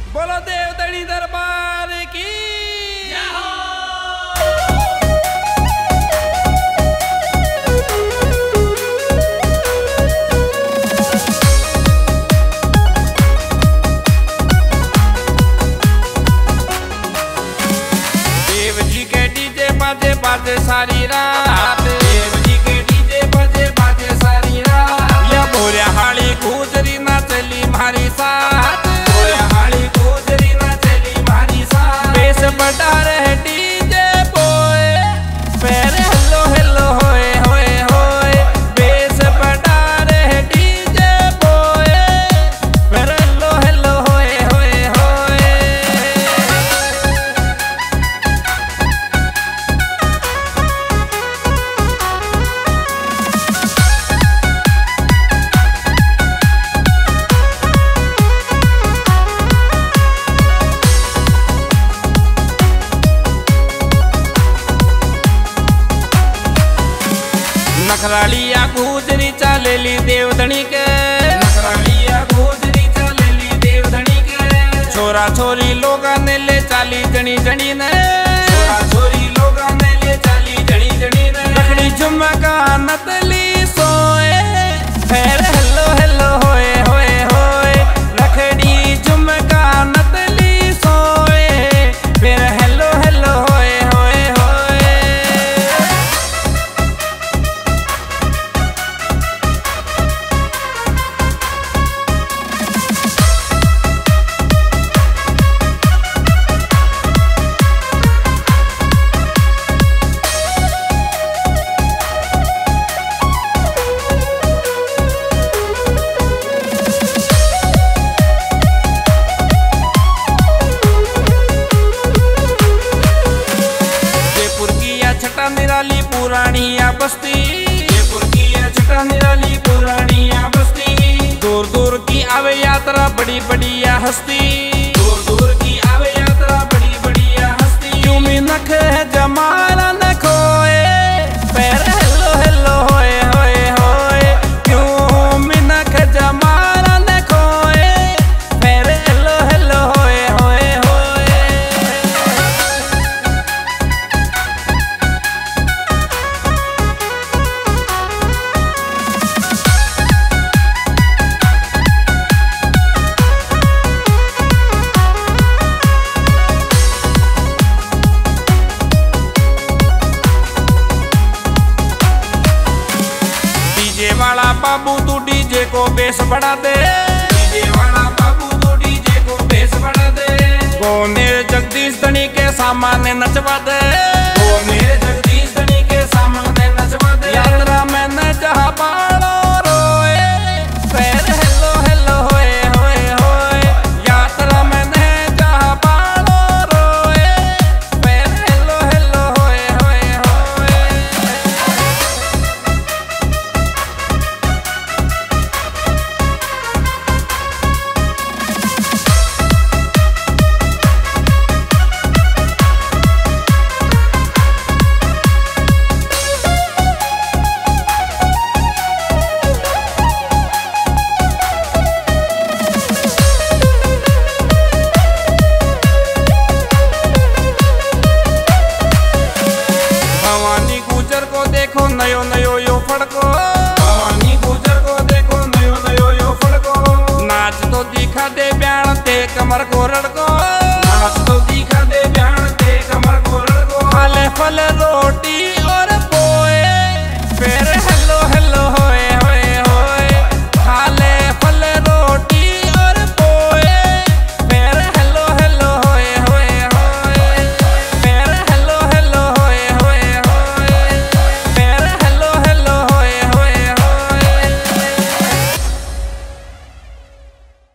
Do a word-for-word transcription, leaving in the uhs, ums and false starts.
बोलो देवधनी दरबार की देव जी के डीजे बाजे बाजे सारी रात, देव जी के डीजे बाजे बाजे सारी रात। या भोरिया हाली गुजरी ना चली मारी साथ, भोरिया हाली गुजरी ना चली मारी साथ। बेस बड़ा रहे डीजे बोए पैर हेलो हेलो होए होए होए। बेस बड़ा रहे डीजे बोए पैर हेलो हेलो होए होए होए। नखरालिया गुजरी चालेली देवधनी के, नखरालिया गुजरी चालेली देवधनी के। छोरा छोरी लोगा ने ले चाली जनी जनी ने, छोरा छोरी लोगा ने ले चाली जनी जनी ने। लकड़ी झुमका नतली सोए फेर हेलो हेलो होए होए होए। लकड़ी झुमका नतली सोए फेर हेलो हेलो होए होए होए। छटा निराली पुरानिया बस्ती, जयपुर की छटा निराली पुरानिया बस्ती। दूर दूर की आवे यात्रा बड़ी बढ़िया हस्ती, दूर दूर की आवे यात्रा बड़ी बढ़िया हस्ती। यूं भी नख है जमाना न खोए पैर हेलो हेलो होए होए होए। क्यों भी नख जमाना न खोए पैर हेलो हेलो होए होए होए। डीजे वाला बाबू तू डीजे को बेस बढ़ा दे, डीजे वाला बाबू तू डीजे को बेस बढ़ा दे। वो मेरे जगदीश धनी के सामने नचवा दे, वो मेरे जगदीश धनी के सामने नचवा दे। यात्रा में न जहाँ बाड़ो रोए पैर हेलो हेलो होए होए होए। यात्रा में न जहाँ बाड़ो रोए पैर हेलो हेलो होए होए होए। भवानी गुजर को देखो नयो नयो यो फड़को, भवानी गुजर को देखो नयो नयो यो फड़को। नाच तो दिखा दे ब्याण ते कमर को रड़को।